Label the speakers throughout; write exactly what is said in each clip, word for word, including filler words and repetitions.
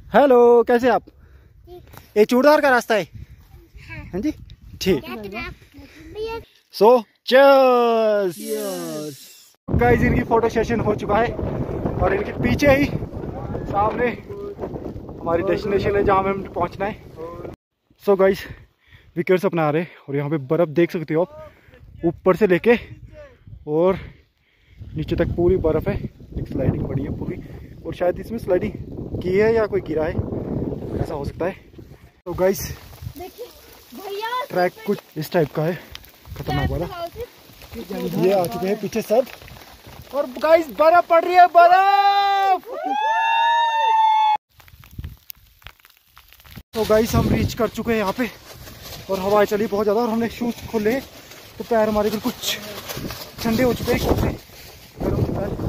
Speaker 1: Hello, कैसे आप? ये चूड़धार का रास्ता है? हाँ जी, ठीक। So cheers. गाइस, इनकी फोटो सेशन हो चुका है और इनके पीछे ही सामने हमारी डेस्टिनेशन है जहाँ हमें पहुँचना है। सो गाइस, विकेट्स अपना रहे और यहाँ पे बर्फ़ देख सकते हो आप, ऊपर से लेके और नीचे तक पूरी बर्फ़ है। एक स्लाइडिंग पड़ी है पूरी, और शायद इसमें स्लाइडिंग की है या कोई गिरा है, ऐसा हो सकता है। तो गाइस, ट्रैक कुछ इस टाइप का है, खतरनाक वाला। ये आ चुके हैं पीछे सब, और गाइस बर्फ पड़ रही है, बर्फ। तो गाइस, हम रीच कर चुके हैं यहाँ पे और हवा चली बहुत ज़्यादा, और हमने शूज खोले तो पैर हमारे बिल्कुल कुछ ठंडे हो चुके हैं, गर्म हो चुका है।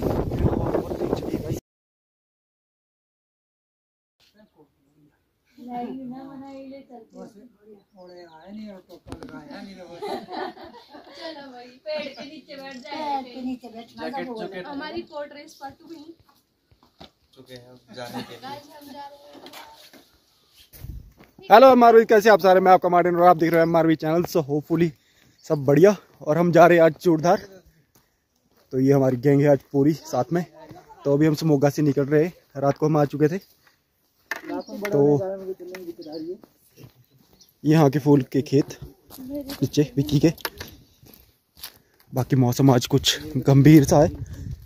Speaker 2: चलो भाई, पेड़ के नीचे बैठ जाएंगे। हमारी कोट रेस पार्ट टू भी चुके हैं जाने के लिए।
Speaker 1: हेलो एमआरवी, कैसे आप सारे? मैं आपका मार्टिन और आप देख रहे हैं एमआरवी चैनल। सो होपफुली सब बढ़िया, और हम जा रहे हैं आज चूड़धार। तो ये हमारी गैंग है आज पूरी साथ में। तो अभी हम समोगा से निकल रहे हैं, रात को हम आ चुके थे। तो यहाँ के फूल के खेत नीचे विक्की के। बाकी मौसम आज कुछ गंभीर सा है।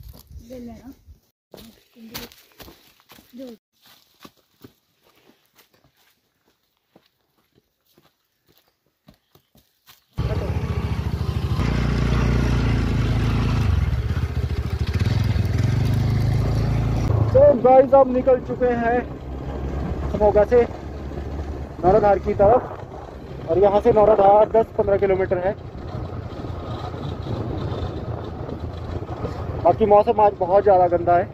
Speaker 1: तो गाइस, अब निकल चुके हैं समोगा से नौराधार की तरफ, और यहाँ से नौराधार दस पंद्रह किलोमीटर है। बाकी मौसम आज बहुत ज़्यादा गंदा है।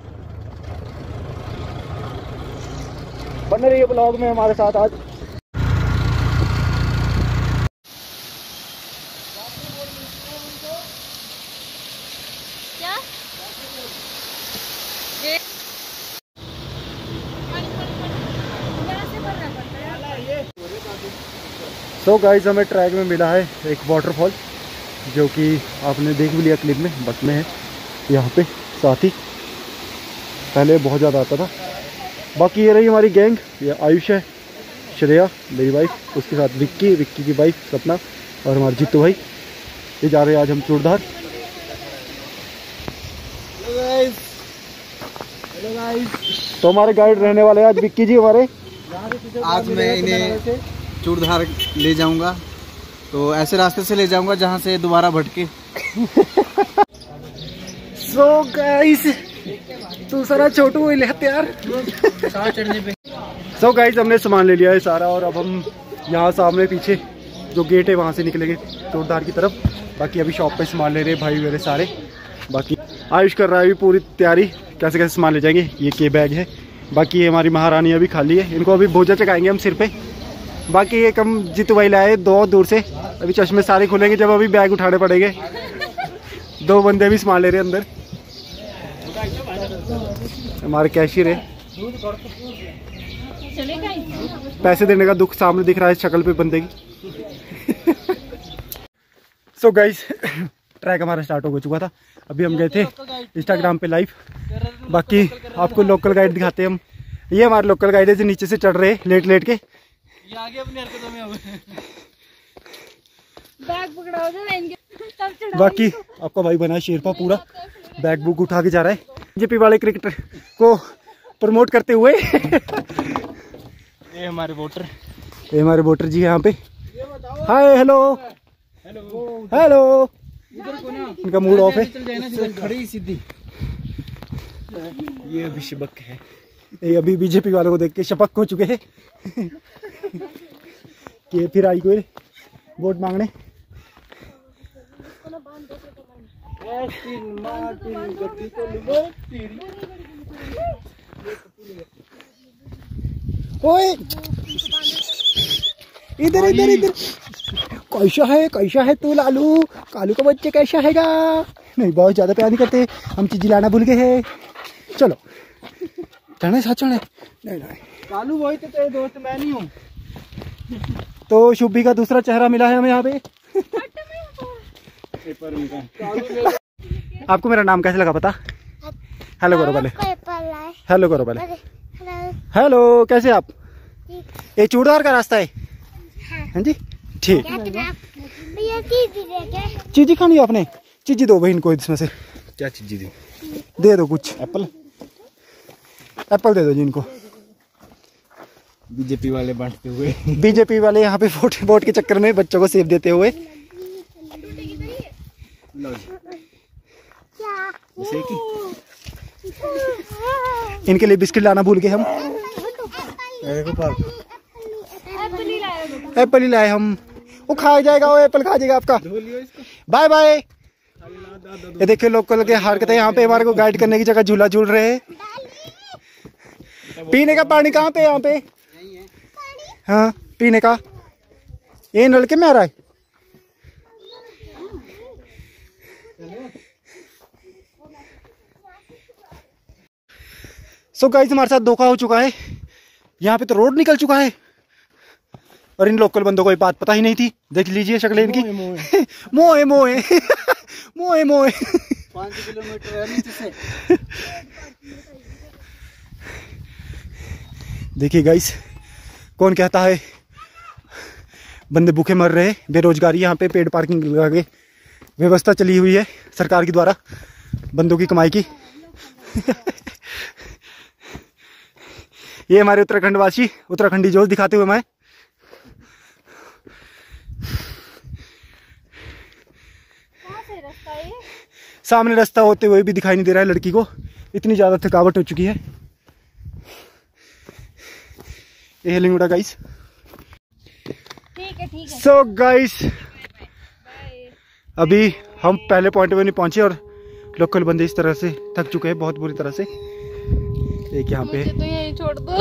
Speaker 1: बने रहिए ब्लॉग में हमारे साथ आज।
Speaker 2: क्या?
Speaker 1: तो गाइस, हमें ट्रैक में मिला है एक वाटरफॉल, जो कि आपने देख भी लिया क्लिप में, बस में है यहाँ पे साथ ही। पहले बहुत ज़्यादा आता था। बाकी ये रही हमारी गैंग, ये आयुष है, श्रेया मेरी वाइफ, उसके साथ विक्की, विक्की की वाइफ सपना, और हमारे जीतू भाई। ये जा रहे हैं आज हम चूड़धार। तो हमारे गाइड रहने वाले हैं आज विक्की जी हमारे।
Speaker 3: आज मैं इन्हें चूड़धार ले जाऊंगा, तो ऐसे रास्ते से ले जाऊंगा जहां से दोबारा भटके।
Speaker 1: सो गाइस, तू सारा छोटू ले यार। सो गाइस, हमने सामान ले लिया है सारा, और अब हम यहाँ सामने पीछे जो गेट है वहाँ से निकलेंगे चूड़धार की तरफ। बाकी अभी शॉप पे सामान ले रहे भाई मेरे सारे। बाकी आयुष कर रहा है अभी पूरी तैयारी, कैसे कैसे सामान ले जाएंगे। ये के बैग है। बाकी ये हमारी महारानी अभी खाली है, इनको अभी भोजा चकाएंगे हम सिर पे। बाकी ये कम जीतू भाई लाए दो दूर से, अभी चश्मे सारे खुलेंगे जब अभी बैग उठाने पड़ेंगे। दो बंदे भी सामान ले रहे अंदर। हमारे कैशियर है, पैसे देने का दुख सामने दिख रहा है शक्ल पे बंदे की। सो गाइस, ट्रैक हमारा स्टार्ट हो चुका था। अभी हम गए थे इंस्टाग्राम पे लाइव। बाकी आपको लोकल गाइड दिखाते हैं हम। ये हमारे लोकल गाइड है जो नीचे से चढ़ रहे हैं लेट लेट के।
Speaker 3: ये आगे अपनी हरकतों में अब
Speaker 2: बैग पकड़ाओ जरा इनके, तब चढ़ाओ।
Speaker 1: बाकी आपका भाई बना है शेरपा, पूरा बैग बुक उठा के जा रहा है बीजेपी वाले क्रिकेटर को प्रमोट करते हुए।
Speaker 3: ये हमारे वोटर,
Speaker 1: ये हमारे वोटर जी है यहाँ पे। Hi, hello hello. इनका मूड ऑफ है,
Speaker 3: खड़ी सीधी।
Speaker 1: ये अभी शबक है, ये अभी बीजेपी वालों को देख के शपक हो चुके हैं कि फिर आई कोई वोट मांगने। ओए, इधर इधर इधर। कैसा है कैसा है तू लालू? कालू का बच्चे कैसा हैगा? नहीं, बहुत ज्यादा प्यार नहीं करते हम, चीज लाना भूल गए हैं। चलो चढ़े साथ चढ़े, नहीं नहीं।
Speaker 3: कालू वही तो तेरे दोस्त, मैं नहीं हूँ।
Speaker 1: तो शुभी का दूसरा चेहरा मिला है हमें यहाँ पे। आपको मेरा नाम कैसे लगा पता? हेलो करो पहले, हेलो करो पहले। हेलो, कैसे आप? ये चूड़दार का रास्ता है? हाँ जी, ठीक। चीजी खानी है आपने? चीजी दो बहन को इसमें से।
Speaker 3: क्या चीज दी?
Speaker 1: दे दो कुछ। एप्पल, एप्पल दे दो जिनको।
Speaker 3: बीजेपी वाले बांटते हुए।
Speaker 1: बीजेपी वाले यहाँ पे वोट वोट के चक्कर में बच्चों को सेब देते हुए। इनके लिए बिस्किट लाना भूल गए हम। एप्पल ही लाए हम। वो खा जाएगा, वो एप्पल खा जाएगा आपका। Bye bye. ये देखिए लोकल के हरकतें यहाँ पे हमारे को गाइड करने की जगह झूला झूल रहे हैं। पीने का पानी कहाँ पे? यहाँ पे हाँ, पीने का ये नलके में आ रहा है। सो गाइस, हमारे साथ धोखा हो चुका है। यहाँ पे तो रोड निकल चुका है और इन लोकल बंदों को ये बात पता ही नहीं थी। देख लीजिए शक्लें इनकी। मोए मोए मोए मोए।
Speaker 3: पाँच किलोमीटर है नीचे से।
Speaker 1: देखिए गाइस, कौन कहता है बंदे भूखे मर रहे हैं। बेरोजगारी यहाँ पे पेड पार्किंग लगा के व्यवस्था चली हुई है सरकार के द्वारा बंदों की कमाई की। ये हमारे उत्तराखंड वासी, उत्तराखंडी जोश दिखाते हुए मैं। सामने रास्ता होते हुए भी दिखाई नहीं दे रहा है लड़की को, इतनी ज्यादा थकावट हो चुकी है। ये लिंगुड़ा गाइस।
Speaker 2: ठीक है ठीक है।
Speaker 1: सो गाइस, अभी हम पहले पॉइंट में नहीं पहुंचे और लोकल बंदे इस तरह से थक चुके हैं बहुत बुरी तरह से। एक यहाँ पे
Speaker 2: तो यहीं छोड़ दो।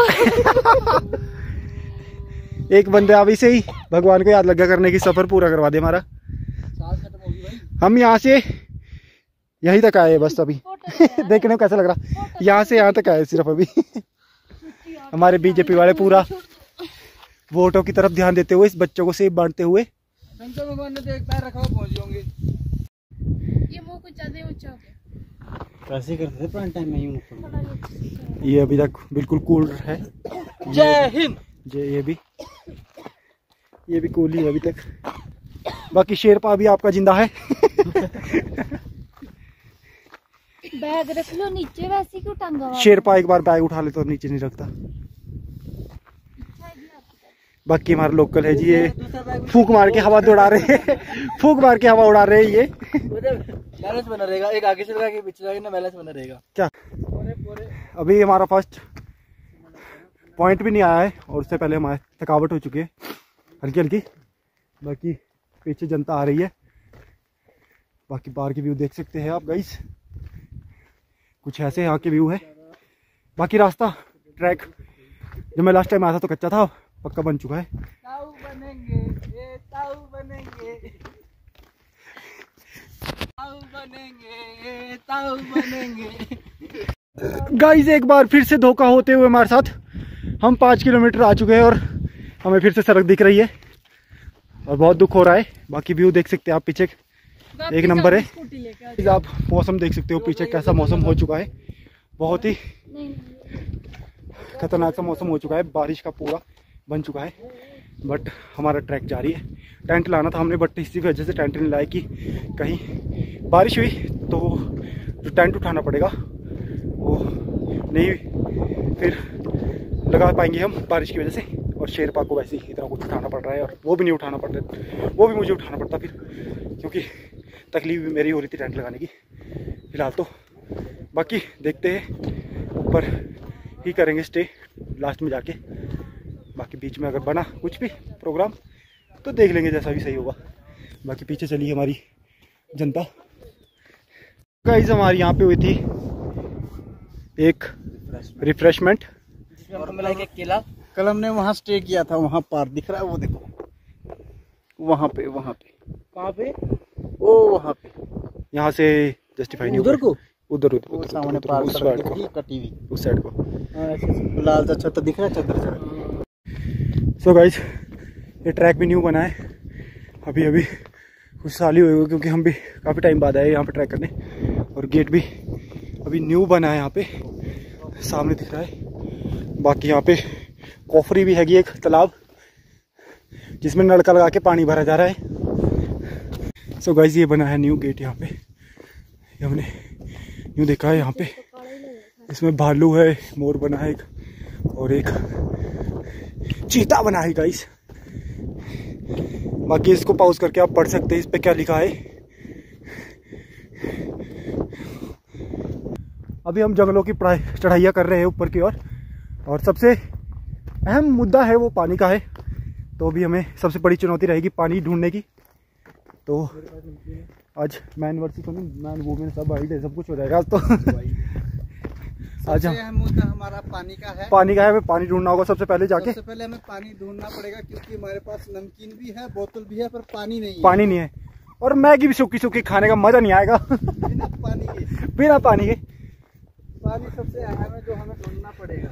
Speaker 1: एक बंदे अभी से ही भगवान को याद लगा करने की सफर पूरा करवा दे हमारा। हम यहाँ से यहीं तक आए बस अभी। देखने में कैसा लग रहा, यहाँ से यहाँ तक आए सिर्फ अभी। हमारे बीजेपी वाले पूरा वोटों की तरफ ध्यान देते हुए इस बच्चों को सेब बांटते हुए।
Speaker 3: शंकर भगवान ने तो एक पैर रखा, वो पहुंच होंगे।
Speaker 2: ये मुंह कुछ ज्यादा ऊंचा हो गया।
Speaker 3: कैसे करते थे पुराने टाइम में यूं?
Speaker 1: ये अभी तक बिल्कुल कूल है।
Speaker 3: जय हिंद।
Speaker 1: जय। ये भी ये भी कूल ही है अभी तक। बाकी शेरपा अभी आपका जिंदा है।
Speaker 2: बैग रख लो नीचे, वैसे क्यों टंगा हुआ?
Speaker 1: शेरपा एक बार बैग उठा ले तो नीचे नहीं रखता। बाकी हमारा लोकल है जी, ये फूक मार के हवा दौड़ा रहे हैं। फूक मार के हवा उड़ा रहे हैं ये।
Speaker 3: बैलेंस बना रहेगा, एक आगे चलेगा एक पीछे चलेगा ना, बैलेंस बना रहेगा।
Speaker 1: क्या अभी हमारा फर्स्ट पॉइंट भी नहीं आया है और उससे पहले हमारे थकावट हो चुकी है हल्की हल्की। बाकी पीछे जनता आ रही है। बाकी बाहर की व्यू देख सकते हैं आप गाइस, कुछ ऐसे यहाँ के व्यू है। बाकी रास्ता ट्रैक जब मैं लास्ट टाइम आया था तो कच्चा था, पक्का बन चुका है।
Speaker 3: ताऊ बनेंगे, ये ताऊ बनेंगे, ताऊ बनेंगे, ये ताऊ बनेंगे।
Speaker 1: गाइस, एक बार फिर से धोखा होते हुए हमारे साथ हम पाँच किलोमीटर आ चुके हैं और हमें फिर से सड़क दिख रही है और बहुत दुख हो रहा है। बाकी व्यू देख सकते हैं आप, पीछे एक नंबर है। आप मौसम देख सकते हो पीछे कैसा मौसम हो चुका है। बहुत ही खतरनाक सा मौसम हो चुका है, बारिश का पूरा बन चुका है। बट हमारा ट्रैक जारी है। टेंट लाना था हमने, बट इसी वजह से टेंट नहीं लाया कि कहीं बारिश हुई तो जो टेंट उठाना पड़ेगा वो नहीं फिर लगा पाएंगे हम बारिश की वजह से। और शेरपा को वैसे ही इतना कुछ उठाना पड़ रहा है और वो भी नहीं उठाना पड़ रहा, वो भी मुझे उठाना पड़ता फिर, क्योंकि तकलीफ भी मेरी हो रही थी टेंट लगाने की फिलहाल तो। बाकी देखते हैं, ऊपर ही करेंगे स्टे लास्ट में जाके। बाकी बीच में अगर बना कुछ भी प्रोग्राम तो देख लेंगे, जैसा भी सही होगा। बाकी पीछे चली हमारी जनता। गाइस, हमारी यहाँ पे हुई थी एक रिफ्रेशमेंट।
Speaker 3: और मिला एक केला। कल हमने वहाँ स्टे किया था, वहाँ पार दिख रहा है वो देखो, वहाँ पे वहाँ पे कहाँ पे? ओ वहाँ पे।
Speaker 1: यहाँ से जस्टिफाई नहीं
Speaker 3: उधर को
Speaker 1: उधर
Speaker 3: वो
Speaker 1: उधर
Speaker 3: सामने
Speaker 1: उधर,
Speaker 3: पार
Speaker 1: उस
Speaker 3: सड़क
Speaker 1: साइड को,
Speaker 3: की कटी हुई।
Speaker 1: उस साइड को।
Speaker 3: हाँ, ऐसे लाल सा छत दिख रहा है चद्दर से।
Speaker 1: सो गाइस ये ट्रैक भी न्यू बना है, अभी अभी कुछ साल ही हुए हुए, क्योंकि हम भी काफ़ी टाइम बाद आए यहाँ पे ट्रैक करने। और गेट भी अभी न्यू बना है यहाँ पे, सामने दिख रहा है। बाकी यहाँ पे कोफरी भी हैगी, एक तालाब जिसमें नलका लगा के पानी भरा जा रहा है। सो गाइस ये बना है न्यू गेट यहाँ पे, ये हमने न्यू देखा है यहाँ पे। इसमें भालू है, मोर बना है एक, और एक चीता बना है गाइस। बाकी इसको पॉज करके आप पढ़ सकते हैं इस पे क्या लिखा है। अभी हम जंगलों की चढ़ाइयाँ कर रहे हैं ऊपर की ओर, और, और सबसे अहम मुद्दा है वो पानी का है। तो अभी हमें सबसे बड़ी चुनौती रहेगी पानी ढूंढने की। तो आज मैन वर्सेस मैन वुमेन सब वाइड है, सब कुछ हो जाएगा आज तो। आज हम
Speaker 3: अहम मुद्दा हमारा पानी का है।
Speaker 1: पानी का है, हमें पानी ढूंढना होगा सबसे पहले जाके।
Speaker 3: सबसे पहले हमें पानी ढूंढना पड़ेगा, क्योंकि हमारे पास नमकीन भी है, बोतल भी है, पर पानी नहीं है।
Speaker 1: पानी नहीं है, और मैगी भी सूखी सूखी खाने का मजा नहीं आएगा
Speaker 3: बिना पानी के।
Speaker 1: बिना पानी के।
Speaker 3: पानी सबसे अहम है जो हमें ढूंढना पड़ेगा।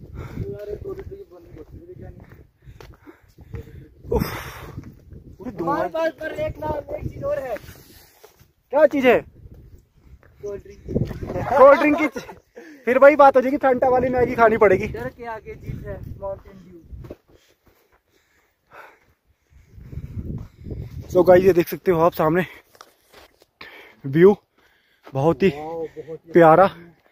Speaker 3: हमारे पास पर एक ना एक चीज और है।
Speaker 1: क्या चीज है?
Speaker 3: Cold drink.
Speaker 1: कोल्ड ड्रिंक की फिर वही बात हो जाएगी, फैंटा वाली मैगी खानी पड़ेगी।
Speaker 3: डर के आगे जीत है, माउंटेन ड्यू।
Speaker 1: सो गाइस ये देख सकते हो आप सामने व्यू, बहुत ही प्यारा।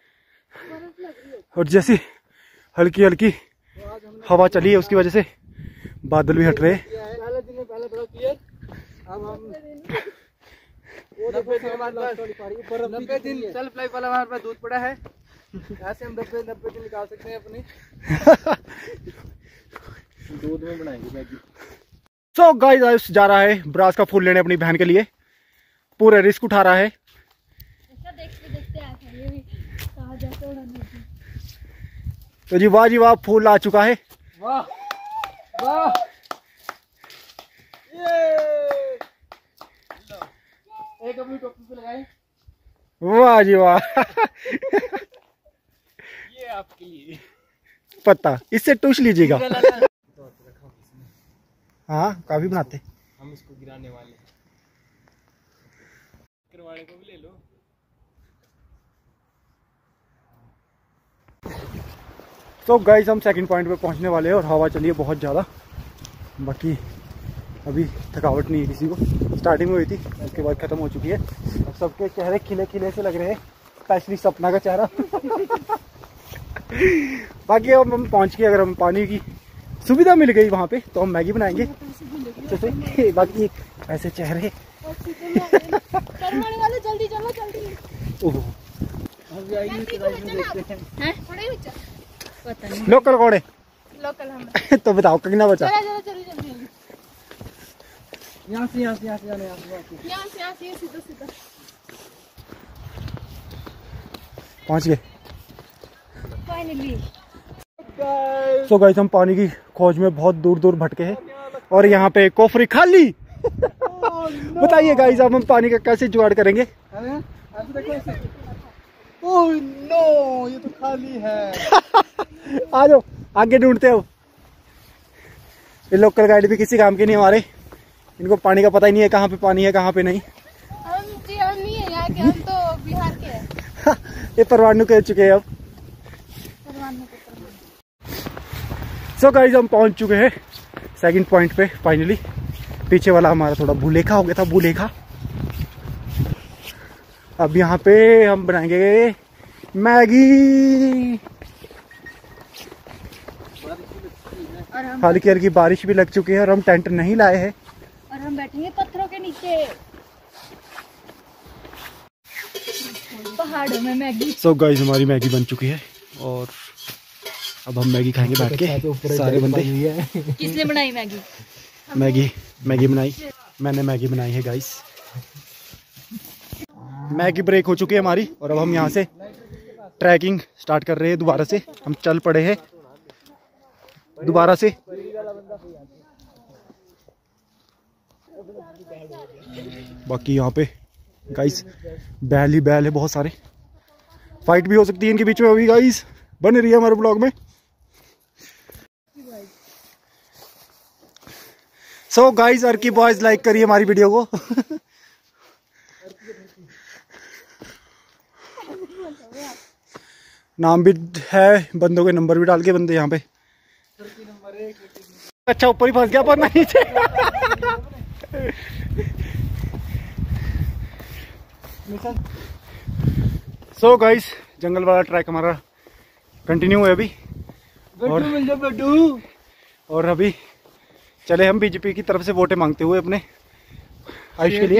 Speaker 1: और जैसी हल्की हल्की हवा चली है उसकी वजह से बादल भी हट रहे हैं।
Speaker 3: पहले दिन में पहले बड़ा क्लियर। अब हम नब्बे दिन नब्बे दिन सेल्फ लाइफ वाला हमारे पास दूध पड़ा है। यहाँ से हम नब्बे नब्बे दिन निकाल सकते हैं अपने। दूध में बनाएंगे मैगी।
Speaker 1: सो गाइस जा रहा है ब्रास का फूल लेने अपनी बहन के लिए, पूरे रिस्क उठा रहा है।
Speaker 2: देखते देखते आ गया, ये भी कहा जाता है।
Speaker 1: तो जी वाह जी वाह, फूल आ चुका है।
Speaker 3: वाह वाह, ये एक अपनी टोपी पे लगाए।
Speaker 1: वाह जी वाह
Speaker 3: ये आपके लिए
Speaker 1: पता, इससे टूस लीजिएगा। हाँ काफी बनाते।
Speaker 3: हम इसको गिराने वाले हैं। करवाने को भी ले लो।
Speaker 1: तो गाइस हम सेकंड पॉइंट पे पहुंचने वाले हैं, और हवा चली है बहुत ज़्यादा। बाकी अभी थकावट नहीं है किसी को, स्टार्टिंग में हुई थी, उसके बाद ख़त्म हो चुकी है। और सबके चेहरे खिले खिले से लग रहे हैं, स्पेशली सपना का चेहरा। बाकी अब हम पहुंच गए, अगर हम पानी की सुविधा मिल गई वहाँ पे तो हम मैगी बनाएंगे। जैसे बाकी ऐसे चेहरे
Speaker 2: जल्दी चलो जल्दी।
Speaker 1: ओह
Speaker 2: पता नहीं
Speaker 1: लोकल कौन है?
Speaker 2: लोकल हम।
Speaker 1: तो बताओ कितना बचा?
Speaker 2: चलो चलो जल्दी जल्दी।
Speaker 3: यहाँ से यहाँ से यहाँ से जाने यहाँ से
Speaker 2: यहाँ से यहाँ से सीधा सीधा
Speaker 1: पहुँच गए।
Speaker 2: फाइनली।
Speaker 1: सो गाइस हम पानी की खोज में बहुत दूर दूर भटके हैं, और यहाँ पे कोफरी खाली। बताइए गाइस अब हम पानी का कैसे जुगाड़ करेंगे?
Speaker 3: ओह नो, ये तो खाली है।
Speaker 1: आ जाओ आगे ढूंढते हो। ये लोकल गाइड भी किसी काम के नहीं हमारे, इनको पानी का पता ही नहीं है कहाँ पे पानी है कहाँ पे नहीं।
Speaker 2: हम जी हम नहीं है यहाँ के, हम तो बिहार के हैं।
Speaker 1: ये परवाणु कह चुके हैं अब। सो गाइस हम पहुंच चुके हैं सेकंड पॉइंट पे फाइनली। पीछे वाला हमारा थोड़ा भूलेखा हो गया था, भूलेखा। अब यहाँ पे हम बनाएंगे मैगी। हल्की हल्की बारिश भी लग चुकी है, और हम टेंट नहीं लाए हैं,
Speaker 2: और हम बैठेंगे पत्थरों के नीचे पहाड़ों में मैगी।
Speaker 1: सो गाइस हमारी मैगी बन चुकी है, और अब हम मैगी खाएंगे बैठ के सारे बंदे।
Speaker 2: किसने बनाई मैगी?
Speaker 1: मैगी मैगी बनाई मैंने मैगी बनाई है गाइस। मैगी ब्रेक हो चुकी है हमारी, और अब हम यहाँ से ट्रैकिंग स्टार्ट कर रहे हैं दोबारा से। हम चल पड़े हैं दोबारा से। बाकी यहाँ पे गाइस बैल ही बैल है बहुत सारे। फाइट भी हो सकती है इनके बीच में अभी गाइस, बने रही है हमारे ब्लॉग में। So guys Arki boys like करिए हमारी वीडियो को। नाम भी है बंदों के, नंबर भी डाल के बंदे यहाँ पे। अच्छा ऊपर ही फंस गया पर नीचे। सो गाइस जंगल वाला ट्रैक हमारा कंटिन्यू है अभी, और और अभी चले हम बीजेपी की तरफ से वोटें मांगते हुए अपने आयुष के लिए।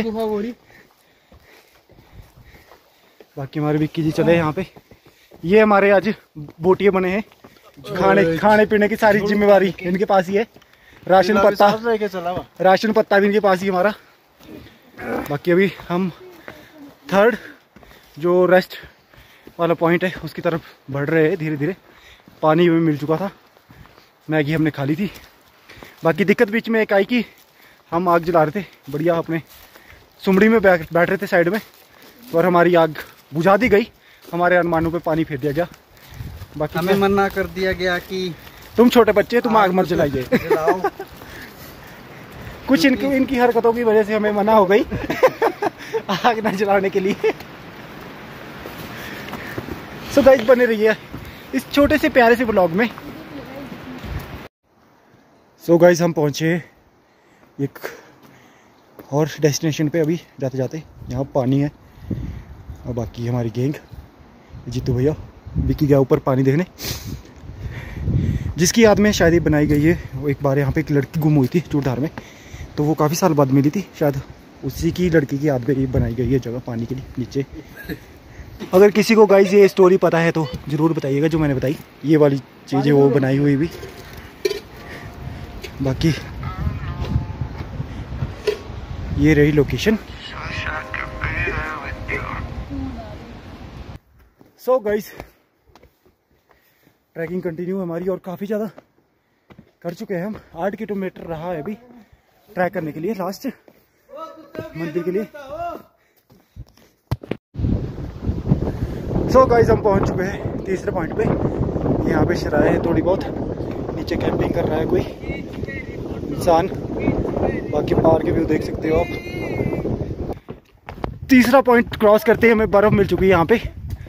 Speaker 1: बाकी हमारे विक्की जी चले यहाँ पे। ये हमारे आज बोटिए बने हैं, खाने खाने पीने की सारी जिम्मेवारी इनके पास ही है। राशन पत्ता राशन पत्ता भी इनके पास ही हमारा। बाकी अभी हम थर्ड जो रेस्ट वाला पॉइंट है उसकी तरफ बढ़ रहे हैं धीरे धीरे। पानी हमें मिल चुका था, मैगी हमने खा ली थी। बाकी दिक्कत बीच में एक आई कि हम आग जला रहे थे बढ़िया, अपने सुमड़ी में बैठ बैठ रहे थे साइड में, और हमारी आग बुझा दी गई, हमारे अनुमानों पे पानी फेर दिया गया। बाकी
Speaker 3: हमें मना कर दिया गया कि
Speaker 1: तुम छोटे बच्चे तुम आग मत जलाइए। कुछ इनकी इनकी हरकतों की वजह से हमें मना हो गई आग न जलाने के लिए। सो गाइस बने रहिए इस छोटे से प्यारे से ब्लॉग में। सो गाइस हम पहुंचे एक और डेस्टिनेशन पे अभी जाते जाते। यहाँ पानी है और बाकी हमारी गैंग, जीतू भैया विक्की गया ऊपर पानी देखने, जिसकी याद में शायद ये बनाई गई है। वो एक बार यहाँ पे एक लड़की गुम हुई थी चूड़धार में, तो वो काफ़ी साल बाद मिली थी, शायद उसी की लड़की की याद में ये बनाई गई है जगह पानी के लिए नीचे। अगर किसी को गाइस ये स्टोरी पता है तो ज़रूर बताइएगा जो मैंने बताई, ये वाली चीज़ें वो बनाई हुई भी। बाकी ये रही location. So guys trekking continue है हमारी, और काफ़ी ज़्यादा कर चुके हैं हम। आठ किलोमीटर रहा है अभी ट्रैक करने के लिए, लास्ट मंदिर के लिए। सो so गाइस हम पहुंच चुके हैं तीसरे पॉइंट पे। यहाँ पे शराय है थोड़ी बहुत, नीचे कैंपिंग कर रहा है कोई इंसान। बाकी बाहर के व्यू देख सकते हो आप। तीसरा पॉइंट क्रॉस करते ही हमें बर्फ मिल चुकी है यहाँ पे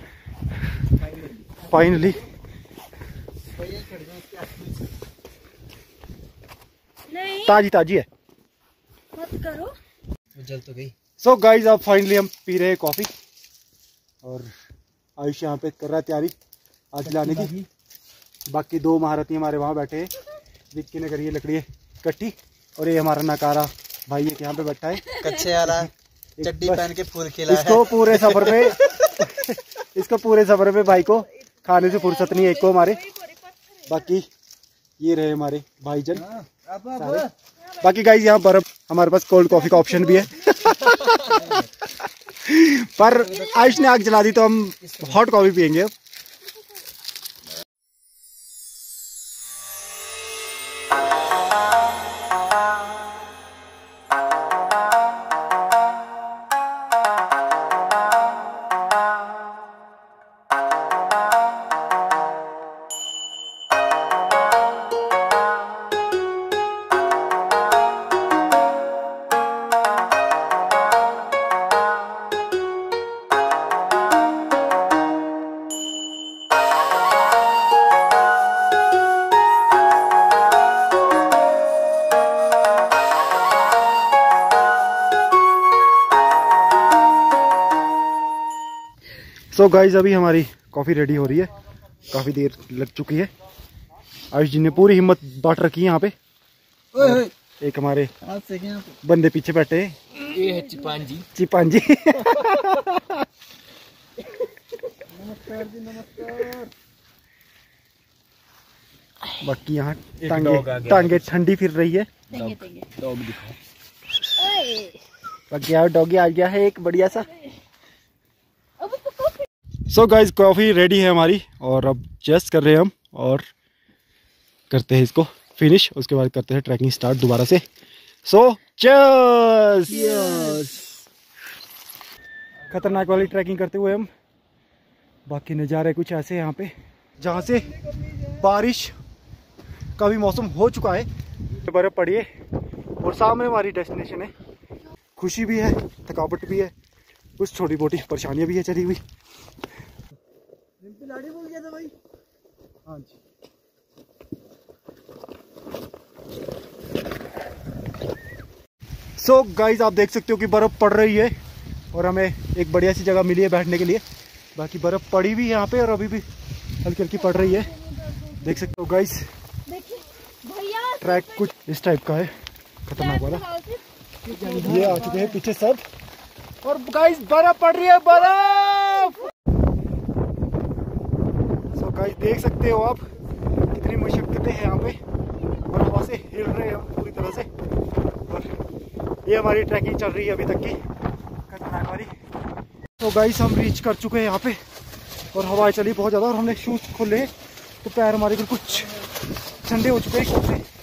Speaker 1: फाइनली। ताजी ताजी है,
Speaker 2: मत करो।
Speaker 3: जल तो गई।
Speaker 1: सो गाइस अब फाइनली हम पी रहे हैं कॉफी, और आयुष यहाँ पे कर रहा है तैयारी आज लाने की। बाकी दो महारथी हमारे वहाँ बैठे हैं, विक्की ने करी है लकड़ी इकट्ठी, और ये हमारा नकारा भाई एक यहाँ पे बैठा है
Speaker 3: कच्चे आ रहा है, चड्डी पहन के फूल खिला है।
Speaker 1: इसको पूरे सफर पे इसको पूरे सफर पे भाई को खाने से फुर्सत नहीं है एक को हमारे। बाकी ये रहे हमारे भाईजन सारे। बाकी गाइस यहाँ बर्फ, हमारे पास कोल्ड कॉफी का ऑप्शन भी है पर आयुष ने आग जला दी तो हम हॉट कॉफी पियेंगे अब। सो so गाइज अभी हमारी कॉफ़ी रेडी हो रही है, काफ़ी देर लग चुकी है। आयुष जी ने पूरी हिम्मत बांट रखी है यहाँ पे। एक हमारे बंदे पीछे बैठे हैं,
Speaker 3: ये है चिपांजी।
Speaker 1: चिपांजी
Speaker 3: नमस्कार जी नमस्कार।
Speaker 1: बाकी यहाँ टांगे टांगे ठंडी फिर रही है।
Speaker 3: डॉग दिखाओ।
Speaker 1: बाकी यहाँ डॉगी आ गया है एक बढ़िया सा। सो गाइज कॉफ़ी रेडी है हमारी, और अब जस्ट कर रहे हैं हम और करते हैं इसको फिनिश। उसके बाद करते हैं ट्रैकिंग स्टार्ट दोबारा से। So cheers. खतरनाक वाली ट्रैकिंग करते हुए हम बाकी नज़ारे कुछ ऐसे यहाँ पे जहाँ से बारिश का भी मौसम हो चुका है, बर्फ़ पड़ी है और सामने हमारी डेस्टिनेशन है। खुशी भी है, थकावट भी है, कुछ छोटी मोटी परेशानियाँ भी है चली हुई। लाड़ी बोल गया था भाई। हाँ जी। सो so, गाइज आप देख सकते हो कि बर्फ़ पड़ रही है और हमें एक बढ़िया सी जगह मिली है बैठने के लिए। बाकी बर्फ़ पड़ी भी यहाँ पे और अभी भी हल्की हल्की पड़ रही है, देख सकते हो गाइज। ट्रैक कुछ इस टाइप का है, खतरनाक वाला। ये आ चुके हैं पीछे सब और गाइज बर्फ़ पड़ रही है, बर्फ़। सो गाइज देख सकते हो आप कितनी मुश्किलें हैं यहाँ पे और हवा से हिल रहे हैं हम पूरी तरह से। और ये हमारी ट्रैकिंग चल रही है अभी तक की खतरनाक वाली। तो गाइस हम रीच कर चुके हैं यहाँ पे और हवा चली बहुत ज़्यादा और हमने शूज़ खोले तो पैर हमारे कुछ ठंडे हो चुके हैं।